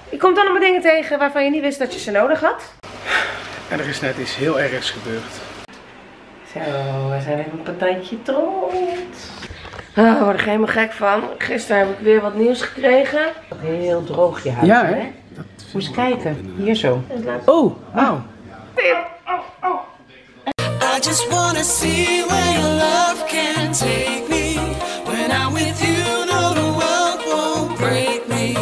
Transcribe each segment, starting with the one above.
Je komt allemaal dingen tegen waarvan je niet wist dat je ze nodig had. En er is net iets heel ergs gebeurd. Zo, we zijn even een partijtje trots. Oh, ik word er helemaal gek van. Gisteren heb ik weer wat nieuws gekregen. Heel droog je huis, Ja, hè? hè? Moet eens kijken. Hier zo. Oh, auw. I just wanna see where your love can take me. When I'm with you, no, the world won't break me.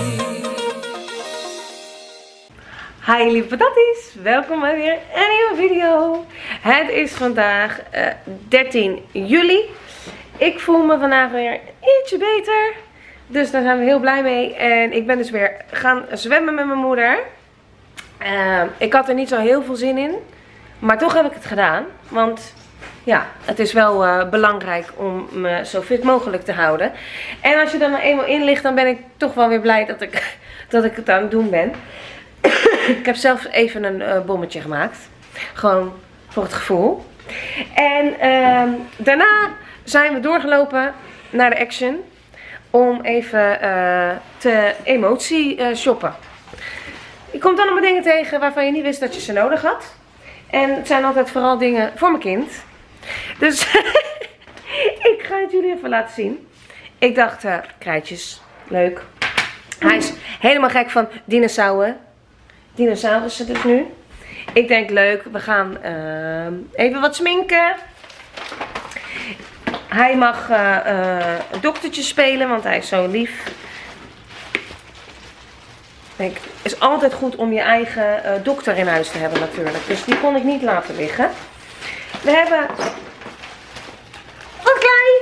Hi lieve patatties, welkom bij weer een nieuwe video. Het is vandaag 13 juli. Ik voel me vandaag weer ietsje beter. Dus daar zijn we heel blij mee. En ik ben dus weer gaan zwemmen met mijn moeder. Ik had er niet zo heel veel zin in. Maar toch heb ik het gedaan. Want ja, het is wel belangrijk om me zo fit mogelijk te houden. En als je er nou eenmaal in ligt, dan ben ik toch wel weer blij dat ik het aan het doen ben. Ik heb zelf even een bommetje gemaakt. Gewoon voor het gevoel. En daarna zijn we doorgelopen naar de Action. Om even te emotie shoppen. Je komt allemaal dingen tegen waarvan je niet wist dat je ze nodig had. En het zijn altijd vooral dingen voor mijn kind. Dus ik ga het jullie even laten zien. Ik dacht, krijtjes, leuk. Hij is helemaal gek van dinosaurussen dus nu. Ik denk leuk, we gaan even wat sminken. Hij mag een doktertje spelen, want hij is zo lief. Het is altijd goed om je eigen dokter in huis te hebben natuurlijk. Dus die kon ik niet laten liggen. We hebben wat klei.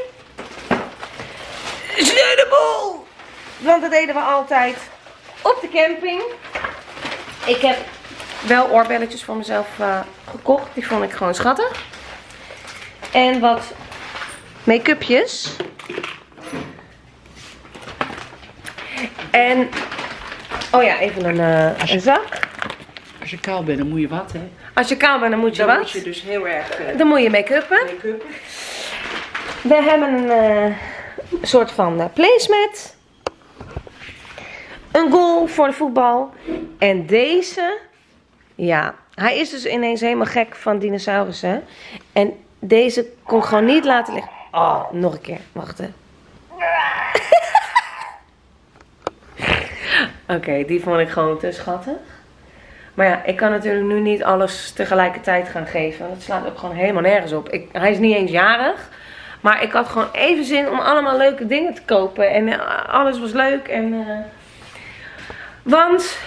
Sleutelbol. Want dat deden we altijd op de camping. Ik heb wel oorbelletjes voor mezelf gekocht. Die vond ik gewoon schattig. En wat make-upjes. En, oh ja, even een zak. Als je kaal bent, dan moet je wat, hè? Als je kaal bent, dan moet je Dan wat. moet je dus heel erg Dan moet je make-uppen. We hebben een soort van placemat. Een goal voor de voetbal. En deze, ja, hij is dus ineens helemaal gek van dinosaurussen. En deze kon ik gewoon niet laten liggen. Oh, nog een keer. Wacht hè. Oké, die vond ik gewoon te schattig. Maar ja, ik kan natuurlijk nu niet alles tegelijkertijd gaan geven. Dat slaat ook gewoon helemaal nergens op. Hij is niet eens jarig. Maar ik had gewoon even zin om allemaal leuke dingen te kopen. En alles was leuk. Want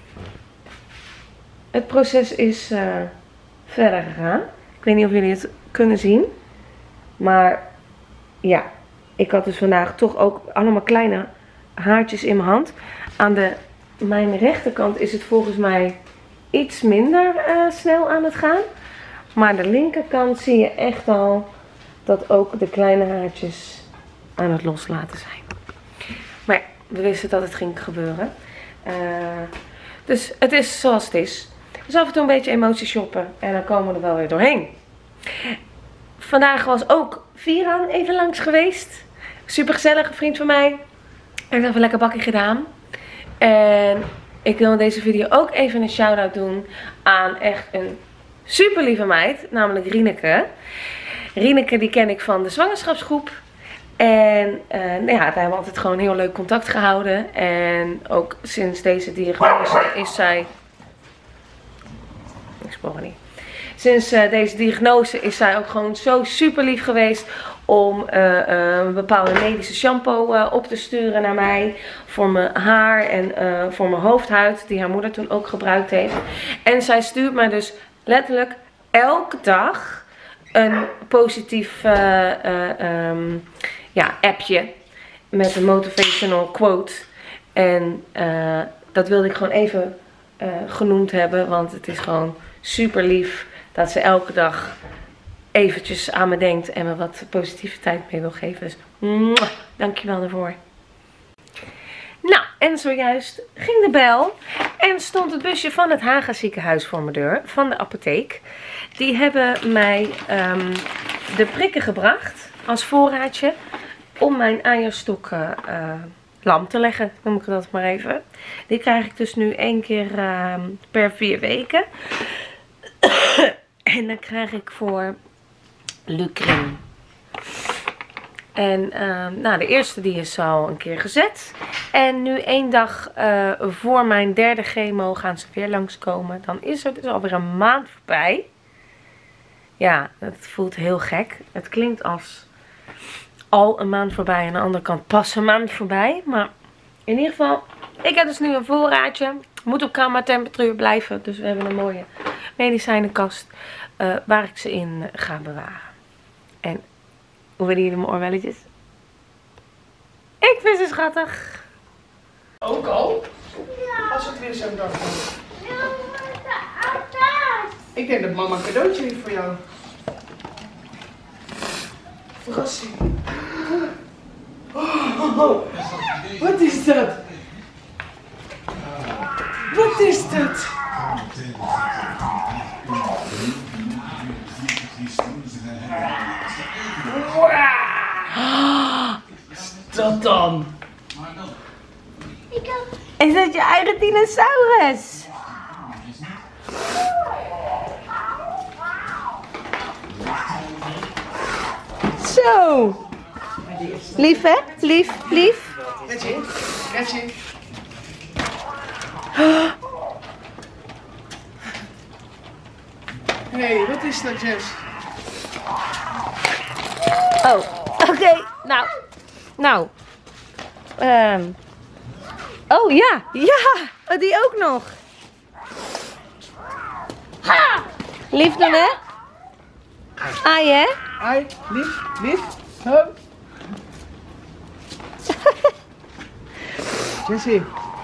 het proces is verder gegaan. Ik weet niet of jullie het kunnen zien. Maar ja, ik had dus vandaag toch ook allemaal kleine haartjes in mijn hand. Aan mijn rechterkant is het volgens mij iets minder snel aan het gaan. Maar aan de linkerkant zie je echt al dat ook de kleine haartjes aan het loslaten zijn. Maar ja, we wisten dat het ging gebeuren. Dus het is zoals het is. Dus af en toe een beetje emotie shoppen en dan komen we er wel weer doorheen. Vandaag was ook Viran even langs geweest. Super gezellig, een vriend van mij. Ik heb even lekker bakkie gedaan. En ik wil in deze video ook even een shout-out doen aan echt een super lieve meid. Namelijk Rieneke. Rieneke die ken ik van de zwangerschapsgroep. En nou ja, we hebben altijd gewoon heel leuk contact gehouden. En ook sinds deze diagnose is zij... Ik spoor niet. Sinds deze diagnose is zij ook gewoon zo super lief geweest om een bepaalde medische shampoo op te sturen naar mij. Voor mijn haar en voor mijn hoofdhuid, die haar moeder toen ook gebruikt heeft. En zij stuurt mij dus letterlijk elke dag een positief appje met een motivational quote. En dat wilde ik gewoon even genoemd hebben, want het is gewoon super lief dat ze elke dag eventjes aan me denkt en me wat positiviteit mee wil geven. Dus dankjewel daarvoor. Nou, en zojuist ging de bel en stond het busje van het Haga ziekenhuis voor mijn deur, van de apotheek. Die hebben mij de prikken gebracht als voorraadje om mijn eierstok lam te leggen, noem ik dat maar even. Die krijg ik dus nu 1 keer per 4 weken. En dan krijg ik voor Lucrin. En nou, de eerste die is al een keer gezet. En nu 1 dag voor mijn 3e chemo gaan ze weer langskomen. Dan is het dus alweer een maand voorbij. Ja, het voelt heel gek. Het klinkt als al een maand voorbij. En aan de andere kant pas een maand voorbij. Maar in ieder geval, ik heb dus nu een voorraadje. Moet op kamertemperatuur blijven. Dus we hebben een mooie medicijnenkast waar ik ze in ga bewaren. En hoe vinden jullie mijn oorwelletjes? Ik vind ze schattig. Ook al? Ja. Als het weer zo'n dag is. Ik denk dat mama een cadeautje heeft voor jou. Verrassing. Oh, wat is dat? Wat is dat? Wow. Dat dan? Is dat je eigen dinosaurus? Zo. Lief hè? Lief, lief. Retje, Retje. Hé, wat is dat, Jess? Oh, oké. Nou. Oh ja, ja. Oh, die ook nog. Ha! Lief dan hè? Ai hè? Ai, lief, lief. Ho. Jessie.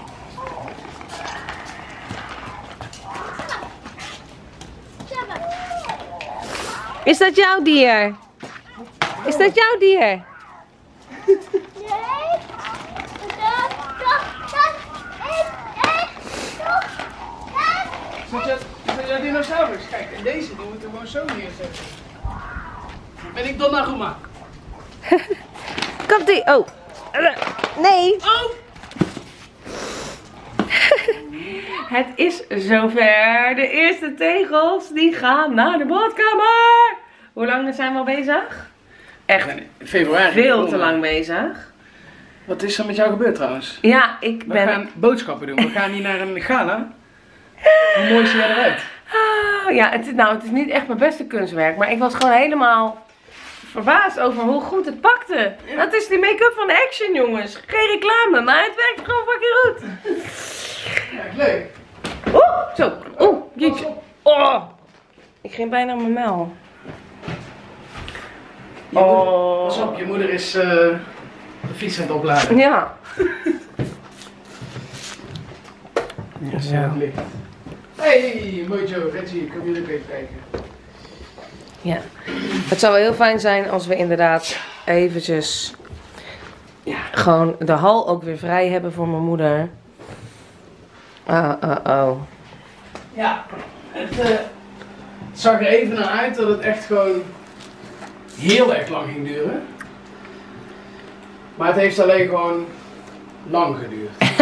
Is dat jouw dier? Is dat jouw dier? Is dat jouw dinosaurus? Kijk, en deze die moeten we gewoon zo neerzetten. Dan ben ik Donnarumma. Komt ie. Oh. Nee. Oh! Het is zover. De eerste tegels die gaan naar de badkamer. Hoe lang zijn we al bezig? Echt Februari. veel te lang bezig. Wat is er met jou gebeurd trouwens? Ja, ik We ben... gaan boodschappen doen. We gaan hier naar een gala. Hoe mooi zie jij eruit? Ja, het is niet echt mijn beste kunstwerk. Maar ik was gewoon helemaal verbaasd over hoe goed het pakte. Ja. Dat is die make-up van Action, jongens. Geen reclame, maar het werkt gewoon fucking goed. Ja, leuk. Oeh, zo. Oeh, jeetje. Oh. Ik ging bijna mijn mel. Oh. Pas op, je moeder is de fiets aan het opladen. Ja. Ja, zo. Hey, Mojo, Reggie, kom jullie ook even kijken. Ja. Het zou wel heel fijn zijn als we inderdaad eventjes gewoon de hal ook weer vrij hebben voor mijn moeder. Ja, het zag er even naar uit dat het echt gewoon heel erg lang ging duren. Maar het heeft alleen gewoon lang geduurd.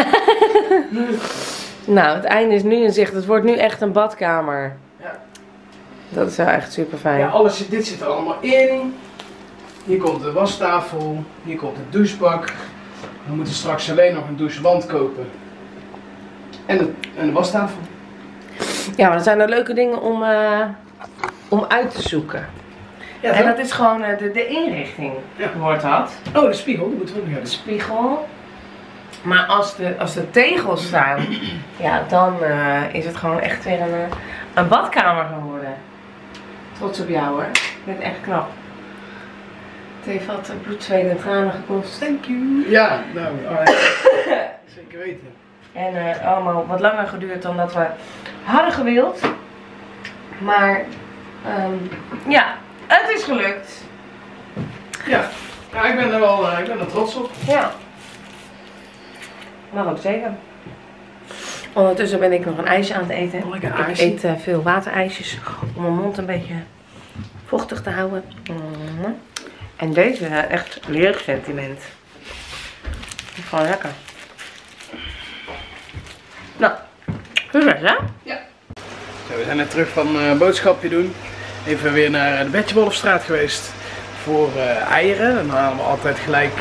Nou, het einde is nu in zicht. Het wordt nu echt een badkamer. Ja. Dat is wel echt super fijn. Ja, dit zit er allemaal in. Hier komt de wastafel, hier komt de douchebak. We moeten straks alleen nog een douchewand kopen. En de wastafel. Ja, maar dat zijn er leuke dingen om uit te zoeken. Ja, En dat is gewoon de inrichting, wordt dat. Oh, de spiegel, die moeten we ook nog De hebben. spiegel. Maar als de tegels staan, ja, dan is het gewoon echt weer een badkamer geworden. Trots op jou hoor. Je bent echt knap. Het heeft wat bloed, zweet en tranen gekost. Thank you. Ja, nou, zeker weten. En allemaal wat langer geduurd dan dat we hadden gewild. Maar ja, het is gelukt. Ja, ik ben er trots op. Ja. Mag ook zeker. Ondertussen ben ik nog een ijsje aan het eten. Oh, lekker Ik ijsje. eet veel waterijsjes om mijn mond een beetje vochtig te houden. En deze echt leersentiment. is gewoon lekker. Nou, succes hè? Ja. Zo, we zijn net terug van boodschapje doen. Even weer naar de Betjewolfstraat geweest voor eieren. Dan halen we altijd gelijk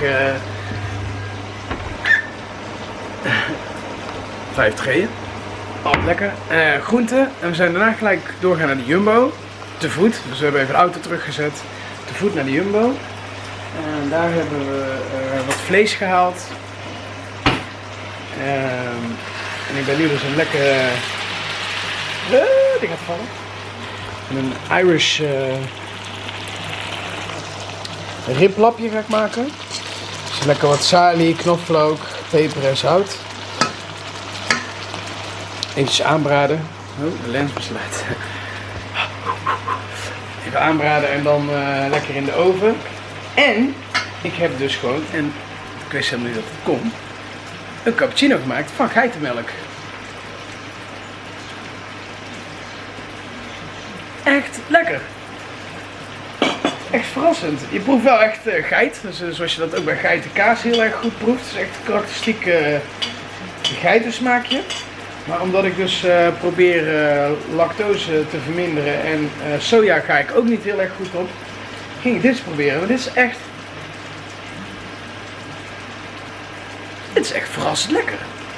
5 trayen. Altijd lekker. Groenten. En we zijn daarna gelijk doorgaan naar de Jumbo. Te voet. Dus we hebben even de auto teruggezet. Te voet naar de Jumbo. En daar hebben we wat vlees gehaald. En ik ben nu dus een lekker... die gaat vallen. Een Irish riblapje ga ik maken. Dus lekker wat salie, knoflook, peper en zout. Eventjes aanbraden. Oh, de lens besluit. Even aanbraden en dan lekker in de oven. En ik heb dus gewoon, en ik wist helemaal niet dat het kon, een cappuccino gemaakt van geitenmelk. Echt lekker. Echt verrassend. Je proeft wel echt geit. Dus, zoals je dat ook bij geitenkaas heel erg goed proeft. Het is echt een karakteristiek geitensmaakje. Maar omdat ik dus probeer lactose te verminderen en soja ga ik ook niet heel erg goed op, ging ik dit eens proberen. Maar dit is echt verrassend lekker.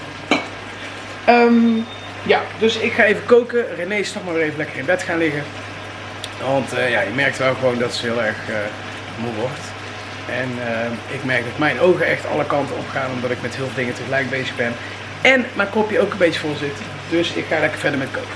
Ja, dus ik ga even koken. René is toch maar weer even lekker in bed gaan liggen. Want ja, je merkt wel gewoon dat ze heel erg moe wordt. En ik merk dat mijn ogen echt alle kanten op gaan omdat ik met heel veel dingen tegelijk bezig ben. En mijn kopje ook een beetje vol zit. Dus ik ga lekker verder met koken.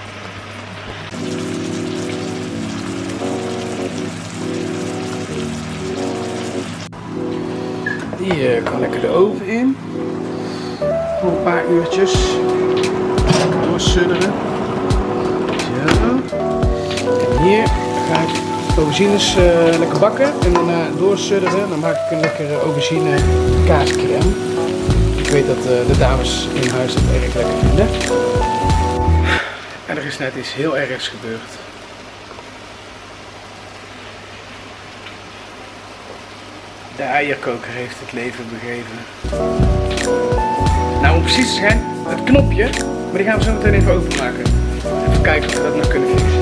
Die kan lekker de oven in. Voor een paar uurtjes. Lekker doorsudderen. Zo. En hier ga ik aubergines lekker bakken. En daarna doorsudderen. Dan maak ik een lekkere aubergine kaascrème. Ik weet dat de dames in huis dat erg lekker vinden. En er is net iets heel ergs gebeurd. De eierkoker heeft het leven begeven. Nou, om precies te zijn, het knopje, maar die gaan we zo meteen even openmaken. Even kijken of we dat nog kunnen fixen.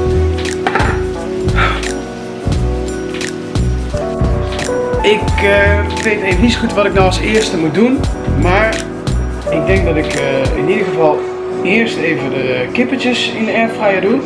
Ik weet even niet zo goed wat ik nou als eerste moet doen, maar ik denk dat ik in ieder geval eerst even de kippetjes in de airfryer doe.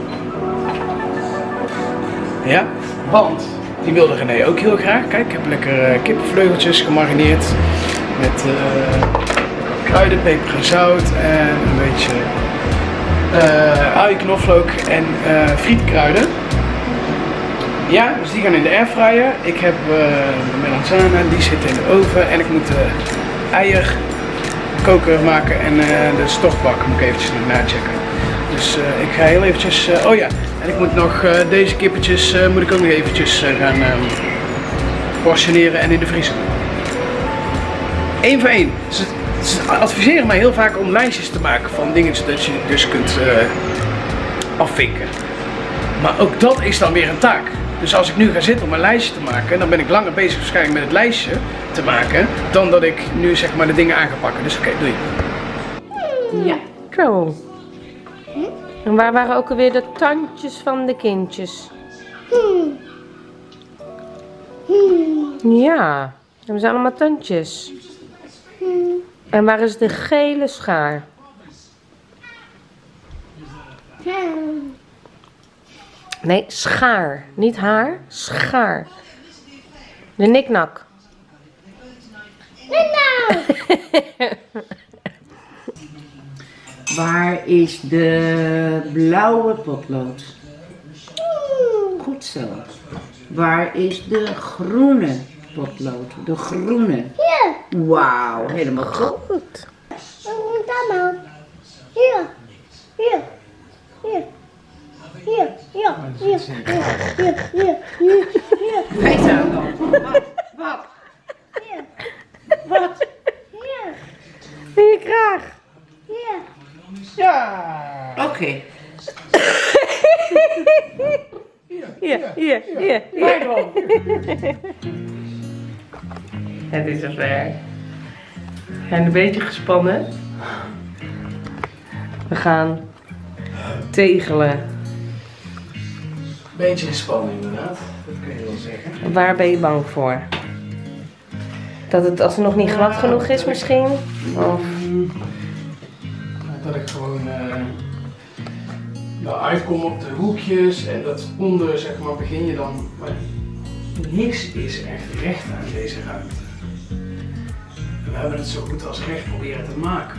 Ja, want die wilde René ook heel graag. Kijk, ik heb lekker kippenvleugeltjes gemarineerd met kruiden, peper en zout en een beetje ui, knoflook en frietkruiden. Ja, dus die gaan in de airfryer. Ik heb de melanzane, die zit in de oven en ik moet de eierkoker maken en de stofbak moet ik eventjes nog nachecken. Dus ik ga heel eventjes, oh ja, en ik moet nog deze kippetjes moet ik ook nog eventjes gaan portioneren en in de vriezer doen. Eén voor één. Ze adviseren mij heel vaak om lijstjes te maken van dingen dat je dus kunt afvinken. Maar ook dat is dan weer een taak. Dus als ik nu ga zitten om een lijstje te maken, dan ben ik langer bezig waarschijnlijk met het lijstje te maken, dan dat ik nu zeg maar de dingen aan ga pakken. Dus oké, doei. Ja. Zo. En waar waren ook alweer de tandjes van de kindjes? Ja, hebben ze allemaal tandjes. En waar is de gele schaar? Nee, schaar. Niet haar, schaar. De niknak. Waar is de blauwe potlood? Goed zo. Waar is de groene potlood? De groene. Hier. Wauw, helemaal goed. Goed. Mama. Hier. Hier. Hier. Hier. Ja. Hier. Hier. Hier. Hier. Hier. Wij zijn dan. Wat? Hier. Wat? Hier. Hier graag. Hier. Ja! Oké. Hier. Het is zover. zijn een beetje gespannen. We gaan tegelen. Beetje gespannen inderdaad, dat kun je wel zeggen. Waar ben je bang voor? Dat het als het nog niet glad genoeg is misschien? Of... Dat ik gewoon uitkom op de hoekjes en dat onder, zeg maar, begin je dan. Maar niks is echt recht aan deze ruimte. En we hebben het zo goed als recht proberen te maken.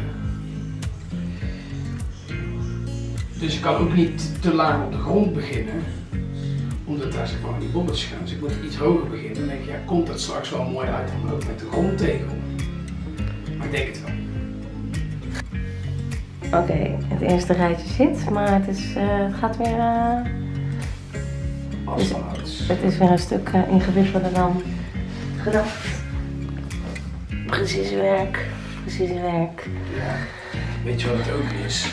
Dus ik kan ook niet te laag op de grond beginnen, omdat daar, zeg maar, die bobbeltjes gaan. Dus ik moet iets hoger beginnen. Dan denk ik, ja, komt dat straks wel mooi uit, dan ook met de grondtegel. Maar ik denk het wel. Oké, het eerste rijtje zit, maar het gaat weer... Het is weer een stuk ingewikkelder dan gedacht. Precisiewerk. Ja, weet je wat het ook is?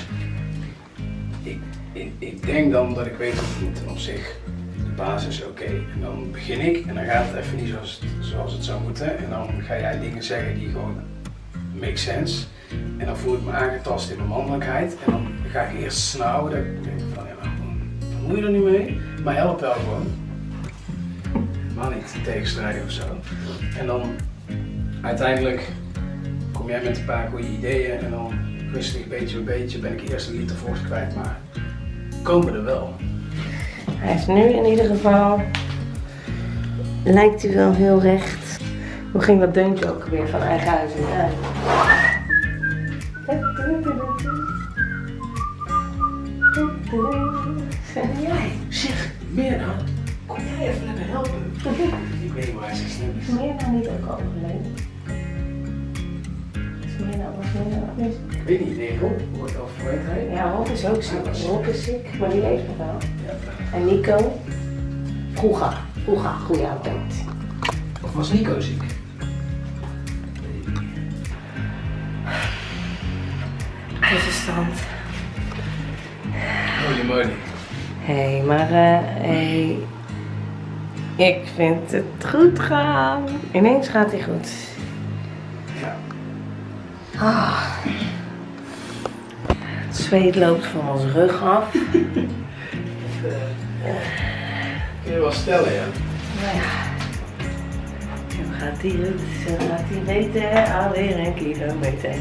Ik denk dan dat ik weet dat het niet op zich de basis oké. En dan begin ik en dan gaat het even niet zoals het zou moeten. En dan ga jij dingen zeggen die gewoon make sense. En dan voel ik me aangetast in mijn mannelijkheid. En dan ga ik eerst snauwen. Dan denk ik van, ja, dan moet je er niet mee. Maar help wel gewoon. Maar niet tegenstrijden of zo. En dan uiteindelijk kom jij met een paar goede ideeën. En dan rustig beetje bij beetje ben ik eerst een liter vocht kwijt. Maar komen er wel. Hij is nu in ieder geval... Lijkt hij wel heel recht. Hoe ging dat deuntje ook weer van eigen huis in uit? Jij, zeg, meer dan. Kom jij even lekker helpen? Ik weet niet waar ze snel is. Is meer nou niet ook al overleden? Is meer nou niet? Ik weet niet, nee, Rob wordt al verweten. Ja, Rob is ook ziek. Rob is ziek, maar die leeft nog wel. Ja. En Nico? Vroeger, goede oude tijd. Of was Nico ziek? Tussenstand. Holy moly. Hé, maar ik vind het goed gaan. Ineens gaat hij goed. Ja. Het zweet loopt van onze rug af. Kun je wel stellen, ja? Nou ja. Zo gaat hij weten, alweer een kilometer.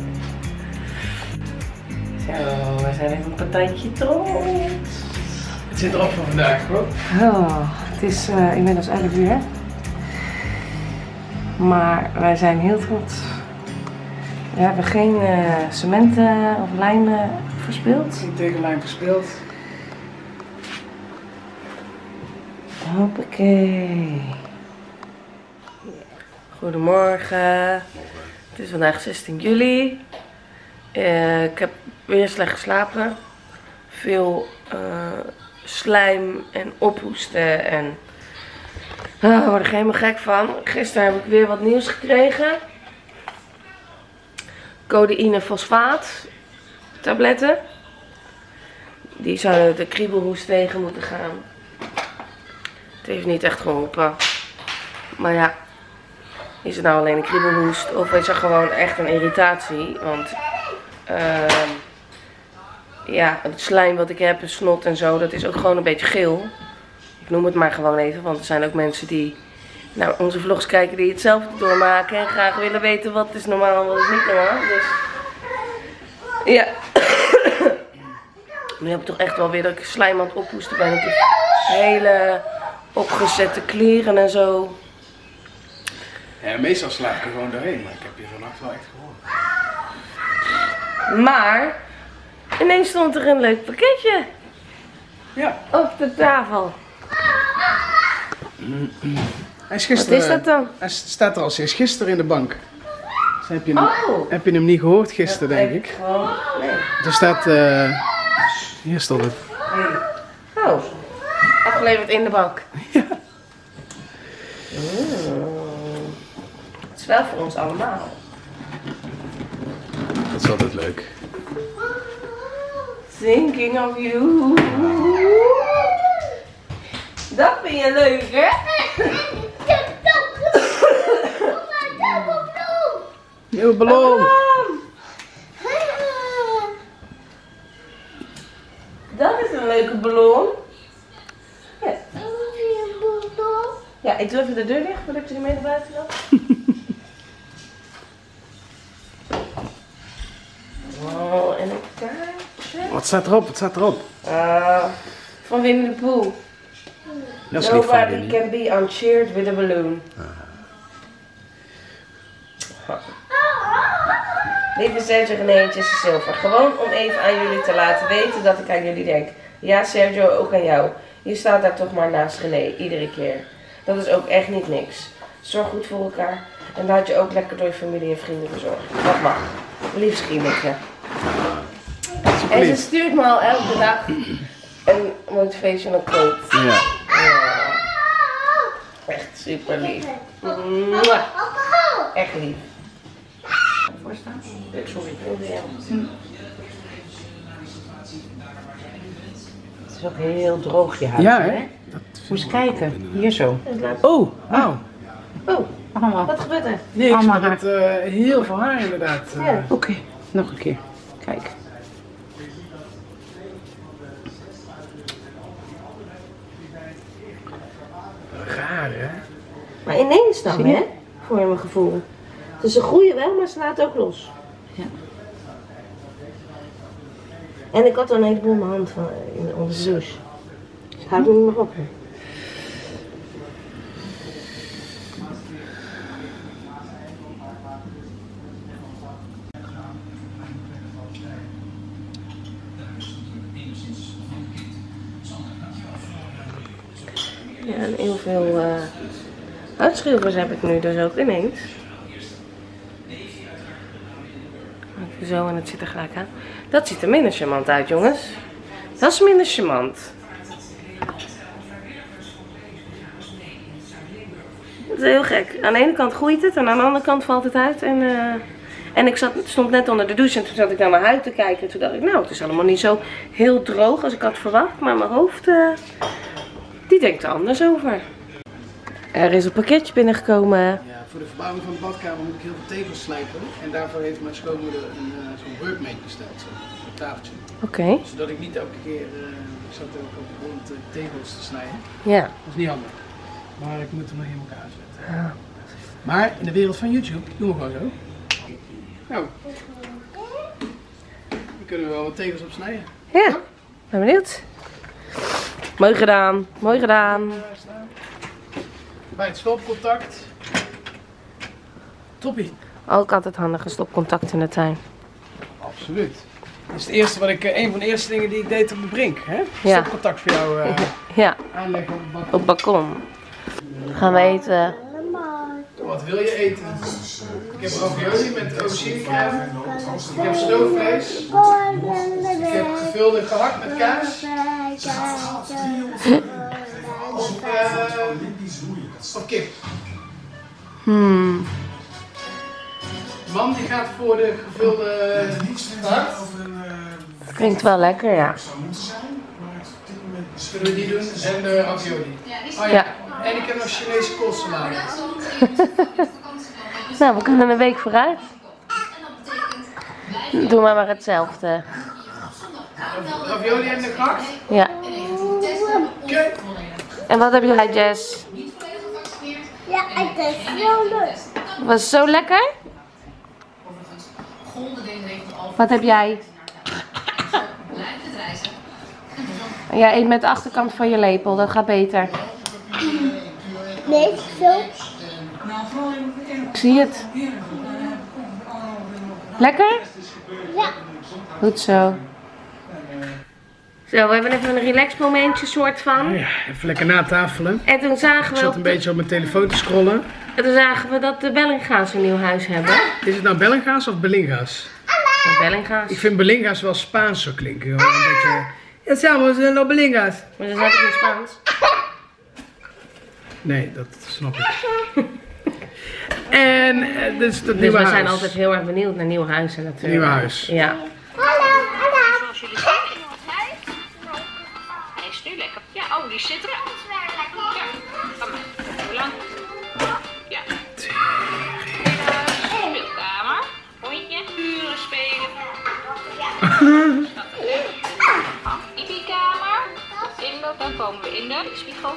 Zo, we zijn even een partijtje trots. Het zit erop voor vandaag, hoor. Oh, het is inmiddels 11 uur. Maar wij zijn heel trots. We hebben geen cement of lijm verspild. Geen tegenlijn verspeeld. Hoppakee. Goedemorgen. Het is vandaag 16 juli. Ik heb weer slecht geslapen. Veel slijm en ophoesten en ik word er helemaal gek van. Gisteren heb ik weer wat nieuws gekregen. Codeïne fosfaat tabletten. Die zouden de kriebelhoest tegen moeten gaan. Het heeft niet echt geholpen. Maar ja, is het nou alleen een kriebelhoest of is er gewoon echt een irritatie? Want ja, het slijm wat ik heb, snot en zo, dat is ook gewoon een beetje geel. Ik noem het maar gewoon even, want er zijn ook mensen die naar onze vlogs kijken die hetzelfde doormaken en graag willen weten wat is normaal en wat is niet normaal. Dus ja, nu heb ik toch echt wel weer dat ik slijm aan het ophoesten ben. Ik heb hele opgezette kleren en zo. Ja, meestal slaap ik er gewoon doorheen, maar ik heb je vannacht wel echt gehoord. Maar ineens stond er een leuk pakketje Ja. op de tafel. Hij is gisteren, Wat is dat dan? Hij staat er al sinds gisteren in de bank. Dus heb je hem niet gehoord gisteren, denk ik. Gewoon, nee. Er staat, hier stond het. Oh, afgeleverd in de bank. Ja. Het is wel voor ons allemaal. Dat is altijd leuk. Thinking of you. Dat vind je leuk, hè? Nieuwe ballon. Dat is een leuke ballon. Ja. Ja, ik doe even de deur dicht. Wat heb je ermee naar buiten dan? Oh, en een kaartje. Wat staat erop? Wat staat erop? Van Winnie de Pooh. Dat is lief van Nobody Winnie. can be uncheered with a balloon. Lieve Sergio, Renéetjes, Silver. Gewoon om even aan jullie te laten weten dat ik aan jullie denk. Ja, Sergio, ook aan jou. Je staat daar toch maar naast René, iedere keer. Dat is ook echt niet niks. Zorg goed voor elkaar. En laat je ook lekker door je familie en vrienden verzorgen. Dat mag. Liefst Giemeke. En ze stuurt me al elke dag een motivational quote. Ja. Ja. Echt super lief. Mwah. Echt lief. Voor staan? Sorry, ik wilde jou. Het is ook heel droog je huid, Ja, hè? hè? Moet eens kijken. Hier zo. Oh, nou. Oh, Allemaal. wat gebeurt er? Niks, Allemaal maar het heel veel haar inderdaad. Ja. Oké, nog een keer. Kijk. Raar, hè? Maar ineens dan, Zie je? hè? Voor mijn gevoel. Dus ze groeien wel, maar ze laten ook los. Ja. En ik had al een heleboel in mijn hand onder de douche. Houdt me niet meer op. Ja, en heel veel uitschilfers heb ik nu dus ook ineens. Even zo en het zit er gelijk aan. Dat ziet er minder charmant uit, jongens. Dat is minder charmant. Dat is heel gek. Aan de ene kant groeit het en aan de andere kant valt het uit. En ik stond net onder de douche en toen zat ik naar mijn huid te kijken. En toen dacht ik, nou, het is allemaal niet zo heel droog als ik had verwacht. Maar mijn hoofd, die denkt er anders over. Er is een pakketje binnengekomen. Ja, voor de verbouwing van de badkamer moet ik heel veel tegels slijpen. En daarvoor heeft mijn schoonmoeder zo'n workmate besteld, zo'n tafeltje. Oké. Zodat ik niet elke keer, ik zat ook op de grond tegels te snijden. Ja. Dat is niet handig. Maar ik moet hem nog in elkaar zetten. Maar in de wereld van YouTube doen we gewoon zo. Nou, dan kunnen we wel wat tegels op snijden. Ja, ben benieuwd. Mooi gedaan, mooi gedaan. Bij het stopcontact. Toppie. Ook altijd handig, een stopcontact in de tuin. Absoluut. Dat is het eerste wat ik, een van de eerste dingen die ik deed op de brink. Hè? Ja. Stopcontact voor jou Ja, aanleggen op het balkon. op het balkon. Gaan we eten. Wat wil je eten? Ik heb ravioli met auberginecrème. Ik heb stoofvlees. Ik heb gevulde gehakt met kaas. Of kip. Man die gaat voor de gevulde gehakt. Klinkt wel lekker, ja. Zullen we die doen? En de ravioli. Oh ja. Ja. En ik heb nog Chinese koolsalade. Nou, we kunnen een week vooruit. Doe maar hetzelfde. Ravioli en de gehakt. Ja. Oké. En wat heb jij, Jess? Ja, het is heel leuk. Was het zo lekker? Wat heb jij? Jij eet met de achterkant van je lepel, dat gaat beter. Nee, zo. Ik zie het. Lekker? Ja. Goed zo. Zo, we hebben even een relax momentje soort van. Ja, even lekker natafelen. En toen zagen Ik we, zat een beetje op mijn telefoon te scrollen. dat de Bellinga's een nieuw huis hebben. Is het nou Bellinga's of Belinga's? De Bellinga's. Ik vind Belinga's wel Spaans zo klinken. Gewoon een beetje... Ja, samen zijn nog Belinga's. Maar ze zijn toch in Spaans? Nee, dat snap ik. En dit is het Dus nieuwe we huis. zijn altijd heel erg benieuwd naar nieuwe huizen natuurlijk. Nieuwe huis. Ja. Zoals jullie zien. Hij is nu lekker. Ja, oh, die zit er. Ja, van mij. Hoe lang? Ja. Speelkamer. In die kamer. Dan komen we in de spiegel.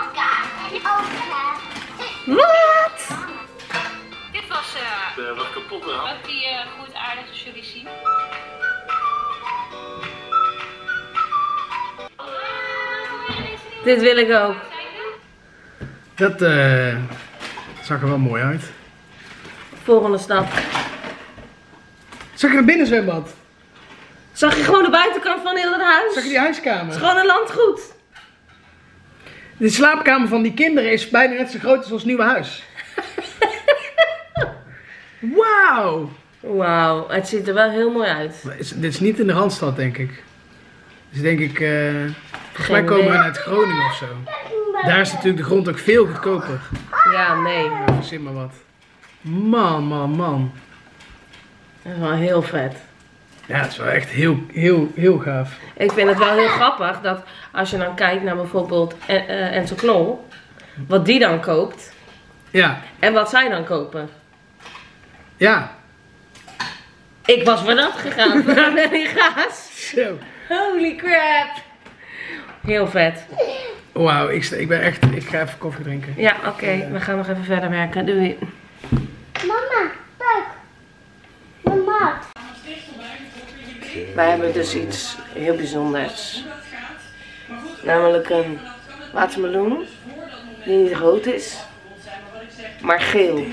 Wat? Dit was Wat kapot hè? wat die goed aardig als jullie zien. Dit wil ik ook. Dat zag er wel mooi uit. Volgende stap. Zag je naar binnen zwembad? Zag je gewoon de buitenkant van heel het huis? Zag je die huiskamer? Het is gewoon een landgoed. De slaapkamer van die kinderen is bijna net zo groot als ons nieuwe huis. Wauw! Wauw, het ziet er wel heel mooi uit. Dit is niet in de Randstad, denk ik. Dus denk ik, volgens mij komen we uit Groningen of zo. Daar is natuurlijk de grond ook veel goedkoper. Ja, nee. Ja, verzin maar wat. Man. Dat is wel heel vet. Ja, het is wel echt heel gaaf. Ik vind het wel heel grappig dat als je dan kijkt naar bijvoorbeeld Enzo Knol, wat die dan koopt Ja, en wat zij dan kopen. ja. Ik was voor dat gegaan, voor die gaas. Zo. Holy crap. Heel vet. Wauw, ik ga even koffie drinken. Ja, oké. We gaan nog even verder werken. Doei. Mama, kijk. Mama. Wij hebben dus iets heel bijzonders. Namelijk een watermeloen die niet rood is, maar geel.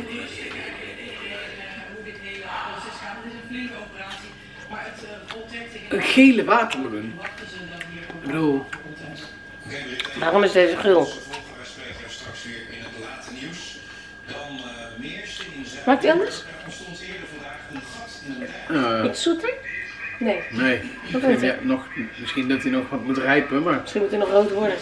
Een gele watermeloen. Ik bedoel, Waarom is deze geel? Maakt die anders? Iets zoeter? Nee. nee. Wat is het? Misschien dat hij nog wat moet rijpen, maar... Misschien moet hij nog rood worden.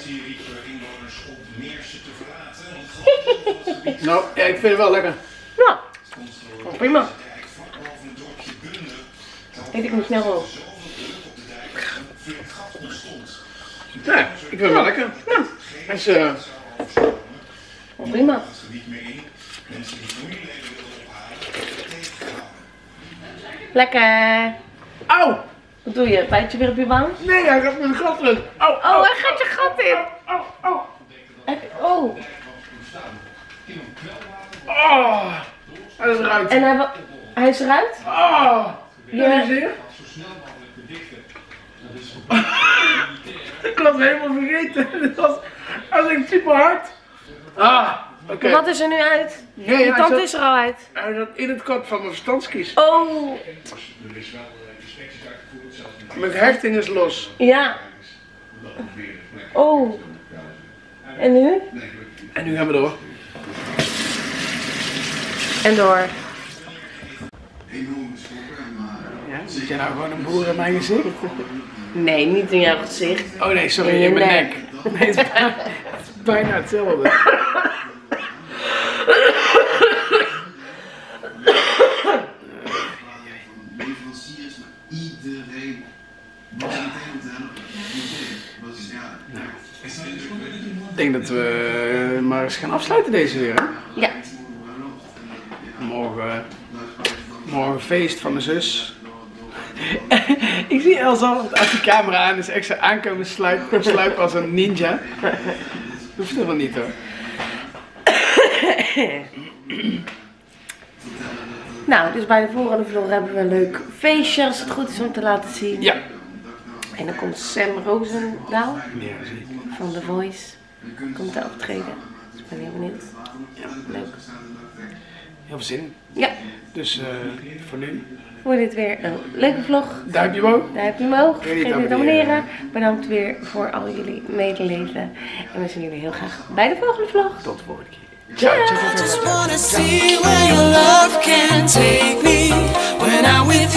Nou, ja, ik vind het wel lekker. Ja, prima. Eet ik niet snel op. Ja, ik vind het wel lekker. Ja. Hij is, Prima. Lekker. Auw! Wat doe je? Bijt je weer op je wang? Nee, hij gaat met de gat erin. Auw, Oh, hij gaat je gat in. auw. Oh. Oh, hij is eruit. En hij is eruit? Oh, Ja. zie je? Ik was helemaal vergeten. Het was echt super hard. Oké. Wat is er nu uit? Nee, Je tand is er al uit. Hij zat in het kop van mijn verstandskies. Oh. Mijn hechting is los. Ja. Oh. En nu? En nu gaan we door. En door. Ja, zit jij nou gewoon een boer in mijn gezicht? Nee, niet in jouw gezicht. Oh nee, sorry, In je in mijn nek. nek. Nee, het is bijna hetzelfde. Leveranciers, maar iedereen was meteen om te helpen. Ik denk dat we maar eens gaan afsluiten deze weer, hè? Ja. Morgen feest van mijn zus. Ik zie Elsa als die camera aan is echt zo aankomen sluipen als een ninja. Hoeft helemaal niet hoor. Nou, dus bij de volgende vlog hebben we een leuk feestje als het goed is om te laten zien. Ja. En dan komt Sam Roosendaal Ja, zeker. van The Voice. Komt daar optreden. Dus ik ben heel benieuwd. Ja. Leuk. Heel veel zin in. Ja, Dus voor nu, wordt dit weer een leuke vlog. duimpje omhoog. Duimpje omhoog. Vergeet niet Vergeet niet te abonneren. abonneren. Bedankt weer voor al jullie medeleven. En we zien jullie heel graag bij de volgende vlog. Tot de volgende keer. Ciao, ciao, ciao, ciao, Just ciao. wanna see where your love can take me when I'm with